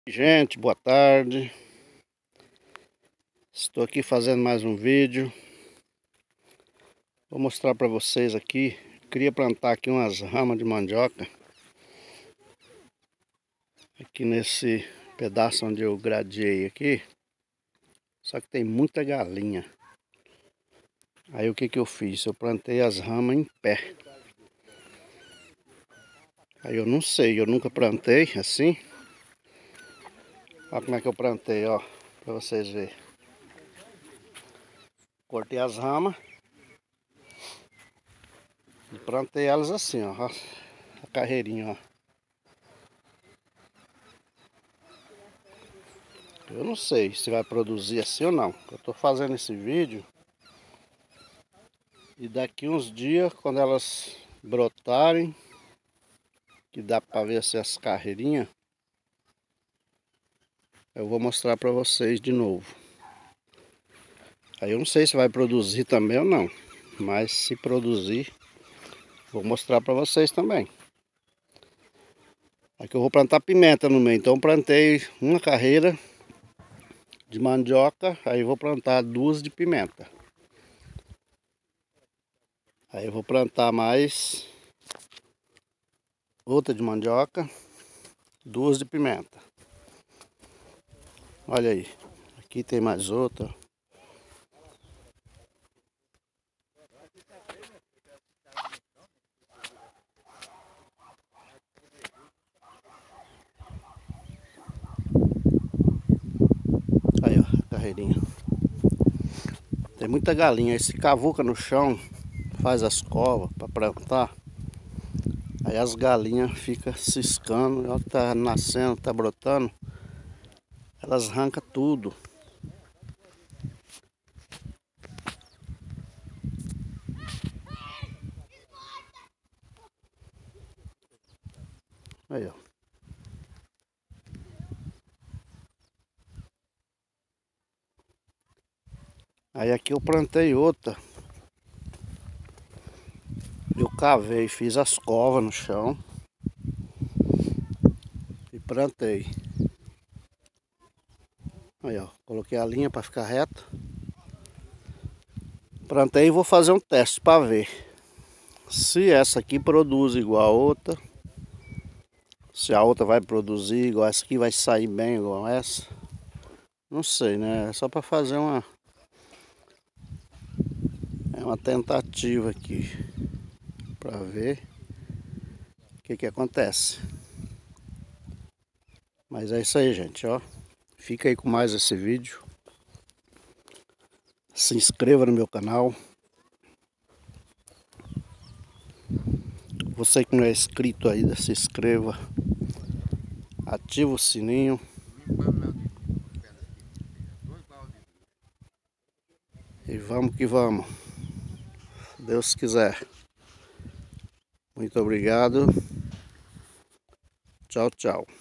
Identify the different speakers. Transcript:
Speaker 1: Gente, boa tarde. Estou aqui fazendo mais um vídeo. Vou mostrar para vocês aqui. Queria plantar aqui umas ramas de mandioca aqui nesse pedaço onde eu gradeei aqui. Só que tem muita galinha. Aí o que eu fiz? Eu plantei as ramas em pé. Aí eu não sei, eu nunca plantei assim. Olha como é que eu plantei, ó, para vocês verem. Cortei as ramas e plantei elas assim, ó, a carreirinha, ó. Eu não sei se vai produzir assim ou não. Eu tô fazendo esse vídeo e daqui uns dias, quando elas brotarem, que dá para ver essas carreirinhas, eu vou mostrar para vocês de novo. Aí eu não sei se vai produzir também ou não, mas se produzir, vou mostrar para vocês também. Aqui eu vou plantar pimenta no meio, então eu plantei uma carreira de mandioca, aí eu vou plantar duas de pimenta. Aí eu vou plantar mais outra de mandioca, duas de pimenta. Olha aí, aqui tem mais outra. Aí ó, a carreirinha. Tem muita galinha, esse cavuca no chão faz as covas para plantar. Aí as galinhas ficam ciscando, ela tá nascendo, tá brotando, elas arrancam tudo. Aí ó. Aí aqui eu plantei outra. Eu cavei, fiz as covas no chão e plantei. Aí ó, coloquei a linha para ficar reto. Plantei e vou fazer um teste para ver se essa aqui produz igual a outra. Se a outra vai produzir igual essa aqui, vai sair bem igual essa. Não sei, né? É só para fazer uma tentativa aqui para ver o que acontece. Mas é isso aí, gente, ó. Fica aí com mais esse vídeo. Se inscreva no meu canal. Você que não é inscrito ainda, se inscreva. Ativa o sininho. E vamos que vamos. Se Deus quiser. Muito obrigado. Tchau, tchau.